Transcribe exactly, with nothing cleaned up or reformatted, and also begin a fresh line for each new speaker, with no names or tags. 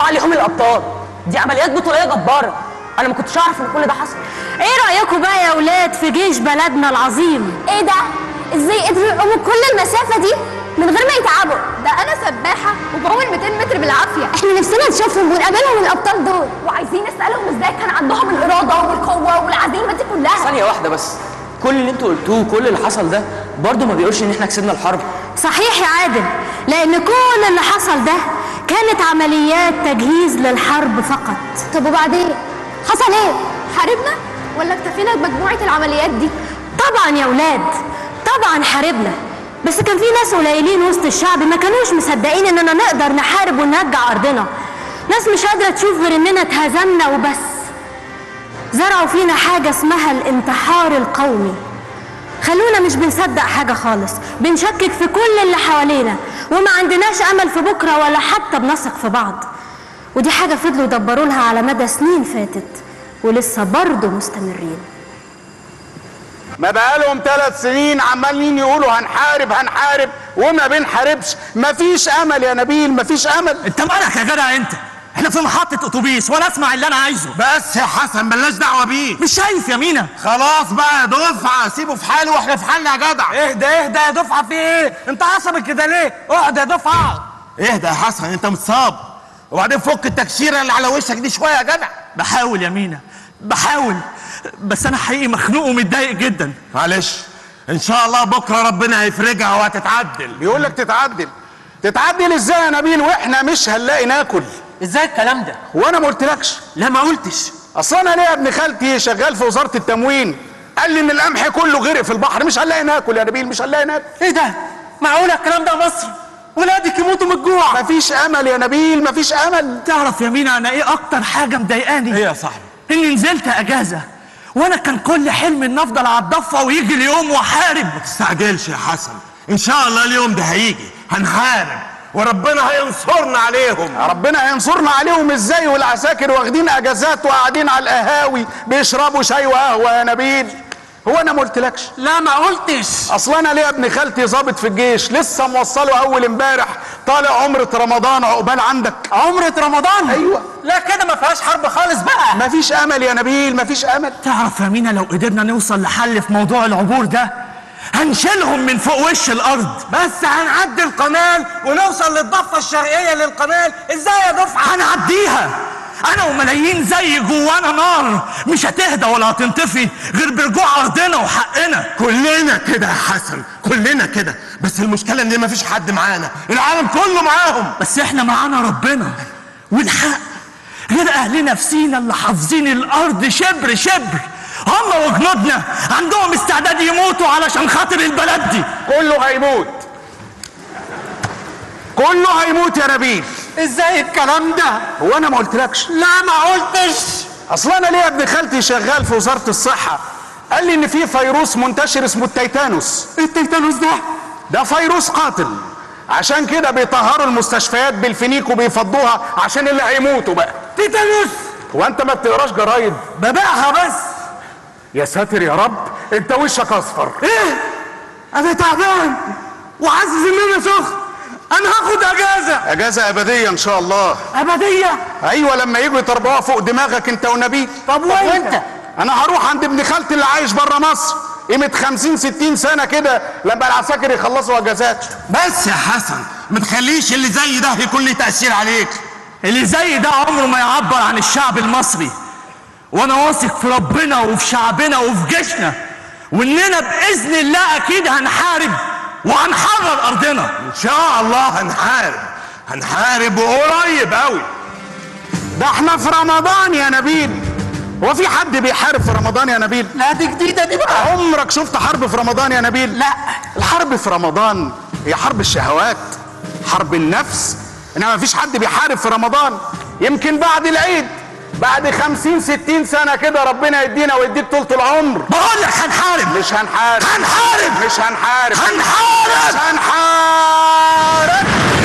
عليهم الابطال. دي عمليات بطوليه جباره، انا ما كنتش اعرف ان كل ده حصل.
ايه رايكم بقى يا اولاد في جيش بلدنا العظيم؟
ايه ده؟ ازاي قدروا يقوموا كل المسافه دي من غير ما يتعبوا؟ ده انا سباحه وبعوم مئتين متر بالعافيه. احنا نفسنا نشوفهم ونقابلهم الابطال دول، وعايزين نسالهم ازاي كان عندهم الاراده والقوه والعزيمه دي كلها.
ثانيه واحده بس، كل اللي انتوا قلتوه كل اللي حصل ده برضه ما بيقولش ان احنا كسبنا الحرب.
صحيح يا عادل، لان كل اللي حصل ده كانت عمليات تجهيز للحرب فقط.
طب وبعدين حصل ايه؟ حاربنا ولا اكتفينا بمجموعه العمليات دي؟
طبعا يا اولاد، طبعا حاربنا، بس كان في ناس قليلين وسط الشعب ما كانوش مصدقين اننا نقدر نحارب ونرجع ارضنا. ناس مش قادره تشوف غير اننا اتهزمنا وبس. زرعوا فينا حاجه اسمها الانتحار القومي. خلونا مش بنصدق حاجه خالص، بنشكك في كل اللي حوالينا، وما عندناش امل في بكره ولا حتى بنثق في بعض. ودي حاجه فضلوا يدبروا لها على مدى سنين فاتت، ولسه برضه مستمرين.
ما بقالهم ثلاث سنين عمالين يقولوا هنحارب هنحارب وما بنحاربش. مفيش امل يا نبيل، مفيش امل.
انت مالك يا جدع انت؟ احنا في محطة اتوبيس وانا اسمع اللي انا عايزه.
بس يا حسن ملناش دعوة بيه.
مش شايف يا مينا؟
خلاص بقى يا دفعة، سيبه في حاله واحنا في حالنا يا جدع.
اهدى اهدى يا دفعة، في ايه؟ انت عصبك كده ليه؟ اقعد يا دفعة.
اهدى يا حسن، انت متصاب، وبعدين فك التكشيرة اللي على وشك دي شوية يا جدع.
بحاول يا مينا، بحاول، بس انا حقيقي مخنوق ومتضايق جدا.
معلش، ان شاء الله بكره ربنا هيفرجها وهتتعدل.
بيقول لك تتعدل. تتعدل ازاي يا نبيل واحنا مش هنلاقي ناكل؟
ازاي الكلام ده؟
وانا ما قلتلكش؟
لا ما قلتش.
اصل انا ليا ابن خالتي شغال في وزاره التموين، قال لي ان القمح كله غرق في البحر، مش هنلاقي ناكل يا نبيل، مش هنلاقي ناكل.
ايه ده؟ معقوله الكلام ده يا مصر؟ ولادك يموتوا من الجوع.
مفيش امل يا نبيل، مفيش امل.
تعرف يا مينا انا ايه اكتر حاجه مضايقاني؟
ايه يا صاحبي؟
اني نزلت اجازه، وانا كان كل حلمي ان افضل على الضفه ويجي اليوم واحارب.
ما تستعجلش يا حسن، ان شاء الله اليوم ده هيجي، هنحارب وربنا هينصرنا عليهم.
ربنا هينصرنا عليهم ازاي والعساكر واخدين اجازات وقاعدين على القهاوي بيشربوا شاي وقهوه يا نبيل؟ هو انا ما قلتلكش؟
لا ما قلتش.
اصل انا ليا ابن خالتي ضابط في الجيش، لسه موصله اول امبارح، طالع عمره رمضان عقبال عندك.
عمره رمضان؟
ايوه.
لا كده ما فيهاش حرب خالص بقى.
مفيش امل يا نبيل، مفيش امل.
تعرف يا مينا لو قدرنا نوصل لحل في موضوع العبور ده هنشيلهم من فوق وش الارض.
بس هنعدي القناه ونوصل للضفه الشرقيه للقناه ازاي يا دفعه؟
هنعديها انا وملايين زي جوانا نار مش هتهدى ولا هتنطفي غير برجوع ارضنا وحقنا.
كلنا كده يا حسن، كلنا كده، بس المشكله ان مفيش حد معانا، العالم كله معاهم،
بس احنا معانا ربنا والحق. غير اهلنا في سينا اللي حافظين الارض شبر شبر، هم وجنودنا عندهم استعداد يموتوا علشان خاطر البلد دي.
كله هيموت، كله هيموت يا نبيل.
ازاي الكلام ده؟
هو انا ما قلتلكش؟
لا ما قلتش.
اصل انا ليا ابن خالتي شغال في وزاره الصحه، قال لي ان في فيروس منتشر اسمه التيتانوس.
ايه التيتانوس ده؟
ده فيروس قاتل، عشان كده بيطهروا المستشفيات بالفينيك وبيفضوها عشان اللي هيموتوا بقى.
تيتانوس؟
هو انت ما بتقراش جرايد؟
ببيعها بس.
يا ساتر يا رب، انت وشك اصفر.
ايه؟ انا تعبان وحاسس ان انا سخن، انا هاخد اجازه.
اجازه ابديه ان شاء الله.
ابديه؟
ايوه، لما يجوا يطربوها فوق دماغك انت ونبيل.
طب وانت؟
انا هروح عند ابن خالتي اللي عايش بره مصر قيمه خمسين ستين سنه كده لما العساكر يخلصوا اجازات.
بس يا حسن ما تخليش اللي زي ده يكون ليه تاثير عليك.
اللي زي ده عمره ما يعبر عن الشعب المصري، وانا واثق في ربنا وفي شعبنا وفي جيشنا، واننا باذن الله اكيد هنحارب وهنحرر ارضنا.
ان شاء الله هنحارب، هنحارب وقريب قوي.
ده احنا في رمضان يا نبيل، هو في حد بيحارب في رمضان يا نبيل؟
لا دي جديده دي بقى.
عمرك شفت حرب في رمضان يا نبيل؟
لا.
الحرب في رمضان هي حرب الشهوات، حرب النفس، انما مفيش حد بيحارب في رمضان. يمكن بعد العيد، بعد خمسين ستين سنة كده ربنا يدينا ويديك طولة العمر.
بقول لك هنحارب.
مش هنحارب.
هنحارب.
مش هنحارب.
هنحارب.
مش هنحارب.